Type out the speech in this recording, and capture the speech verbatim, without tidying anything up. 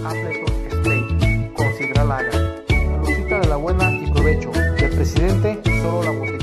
Appleton Stay. Considera la haga. Saludcita de la buena y provecho. Del presidente, solo la botella.